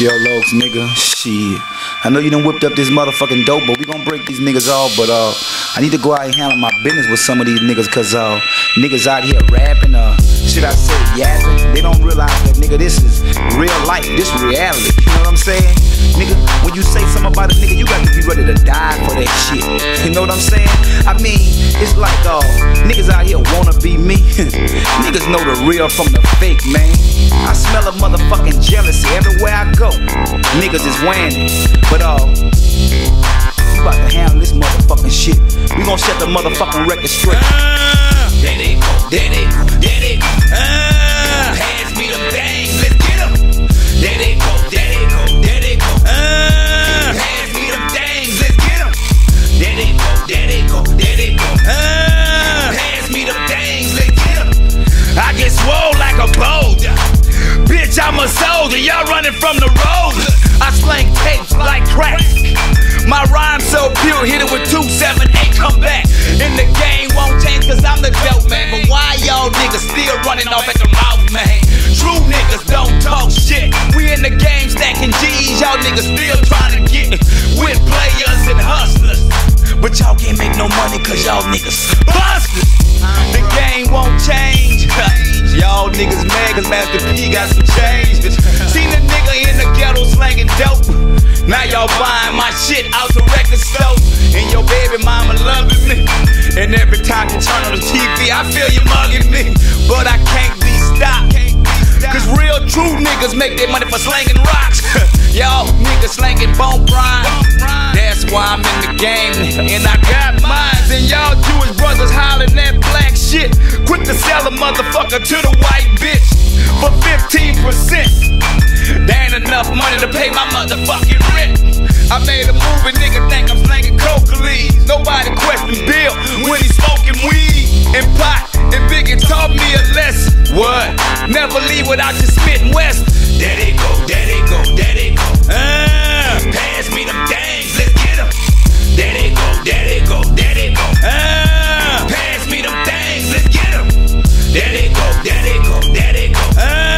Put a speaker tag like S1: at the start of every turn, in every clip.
S1: Yo, Lokes, nigga, shit. I know you done whipped up this motherfucking dope, but we gon' break these niggas off. But I need to go out and handle my business with some of these niggas, cause niggas out here rapping, should I say yapping? They don't realize that, nigga, this is real life, this reality. You know what I'm saying? Nigga, when you say something about a nigga, you got to be ready to die for that shit. You know what I'm saying? I mean, it's like niggas out here wanna be me. Niggas know the real from the fake, man. I smell a motherfucking jealousy everywhere I go. Niggas is wearing it. But you about to handle this motherfucking shit. We gon' set the motherfucking record straight.
S2: There they go, there they go, there they go. Pass me them things, let's get them. There they go, there they go, there they go. Pass me them things, let's get them. There they go, there they go, there they go. Pass me them things, let's get them. I get swole like a boulder. Bitch, I'm a soldier, y'all running from the road. I slang tapes like crack. My rhyme so pure, hit it with 278, come back. And the game won't change cause I'm the dope man. But why y'all niggas still running off at the mouth, man? True niggas don't talk shit. We in the game stacking G's, y'all niggas still trying to get with players and hustlers. But y'all can't make no money cause y'all niggas busters. The game won't change. Y'all niggas mad cause Master P got some change. Seen a nigga in the ghetto slanging dope. Now y'all buying my shit out the record store. And your baby mama loving me. And every time you turn on the TV, I feel you mugging me. But I can't be stopped. Cause real true niggas make their money for slanging rocks. Y'all niggas slanging bone rhyme. That's why I'm in the game, and I got mines. And y'all Jewish brothers hollering that black shit. Quick to sell a motherfucker to the white bitch for 15%. There ain't enough money to pay my motherfucking rent. I made a movie, nigga think I'm slanging coca leaves. Nobody question Bill when he's smoking weed and pot. And Biggie taught me a lesson. What? Never leave without your spitting west. There they go, there they go, there they go. Pass me them things, let's get them. There they go, there they go, there they go. Pass me them things, let's get them. There they go, there they go, there they go.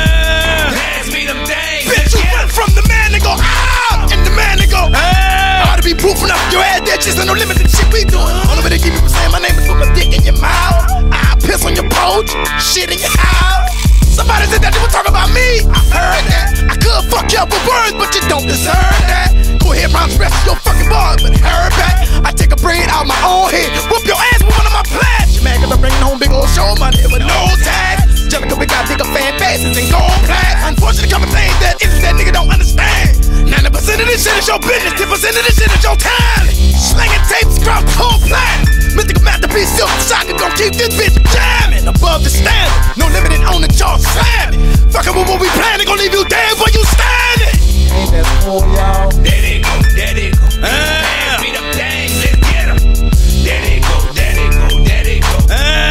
S2: Pass me them things.
S3: Bitch, you went from the man to go and the man to go. I ought to be proofing up your head. There's just no limit to the shit we doing. Only way to keep people saying my name is put my dick in your mouth. I piss on your porch, shit in your house. Somebody said that they would talk about me. I heard that. I could fuck you up with words, but you don't deserve that. Go ahead, rhyme rest your fucking bars, but heard back. I take a braid out my own head, whoop your ass with one of my plats. You mad cause I'm bringing home big old show money with no tax. Jellica, we got bigger fan bases and gold plaques. Unfortunately, come and things that issues that nigga don't understand. 90% of this shit is your business, 10% of this shit is your talent. Slinging tapes, cross cold plat. Mythical masterpiece, silk socket, gon' keep this bitch jamming above the standard. No limited on the jaw slamming. Fuckin' with what we planning, gon' leave you dead where you standing.
S1: Ain't that cool, y'all?
S2: There they go, there they go. Pass me them things, let's get them. There they go, there they go, there they go.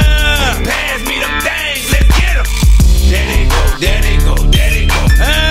S2: Pass me them things, let's get them. There they go, there they go, there they go.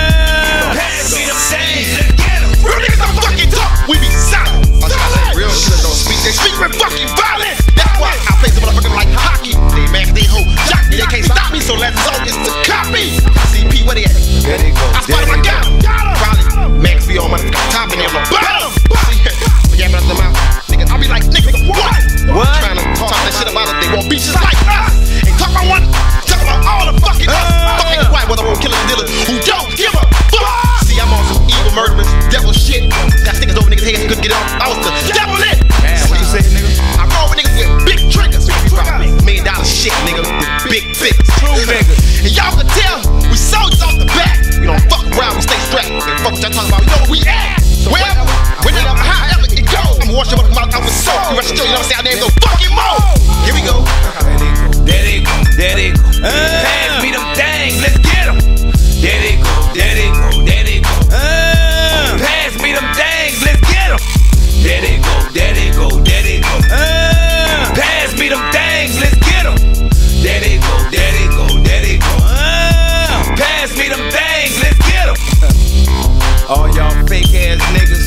S2: Pass me them things, let's get them.
S3: Real niggas don't fucking talk, we be silent.
S4: Real niggas don't speak, they speak with fucking violence. That's why I play some motherfuckers like hockey. They mad cause they hoe jock me, they can't stop me, so let's go, it's the copy. CP, where they at?
S1: There they go.
S4: I spotted my guy. Probably Max V on my top and them bottom. Yeah, but I'm out. Nigga, I'll be like, nigga, what? Trying to talk that shit about us, they want beaches like us. And talk about one, talk about all the fucking us. Fucking white, whether we're killers and dealers who don't give a fuck. See, I'm on some evil murderers, devil shit. Got stickers over niggas' heads, couldn't get off. I was the devil lit.
S1: Damn, what you say, nigga?
S4: I roll with niggas with big triggers. $1 million shit, nigga, with big figures.
S1: True niggas.
S4: And y'all can tell, we soldiers off the back. We don't fuck around, we stay strapped. And fuck what y'all talking about, we know where we at. Wherever, however it goes. I'm washing up my mouth with soap. You rest your, you know what I'm saying? I named no fucking more. Here we go.
S2: There they go, there they go. Pass me them things, let's get them. There they go, there they go, there they go. Pass me them things, let's get them. There they go, there they go, there they go. Pass me them things, let's get them. There they go, there they go, there they go. Pass me them things, let's get them.
S1: All y'all fake ass niggas,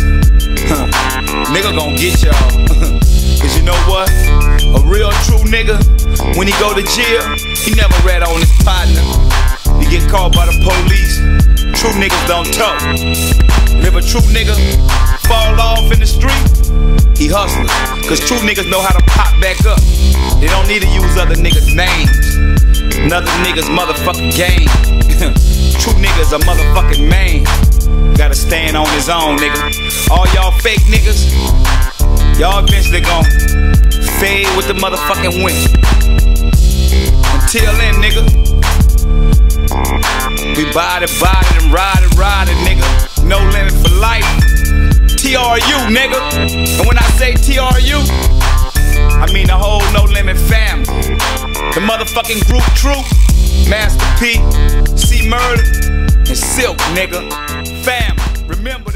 S1: nigga gon' get y'all. Cause you know what? A real true nigga, when he go to jail, he never rat on his partner. He get caught by the police. True niggas don't talk. And if a true nigga fall off in the street, he hustler. Cause true niggas know how to pop back up. They don't need to use other niggas' names. Another niggas motherfucking game. True niggas a motherfucking man. Gotta stand on his own, nigga. All y'all fake niggas, y'all eventually gon' fade with the motherfucking wind. Until then, nigga, we body and ride it, nigga. No limit for life. TRU, nigga. And when I say TRU, I mean the whole No Limit family. The motherfucking group True, Master P, C Murder, and Silk, nigga. Fam, remember that.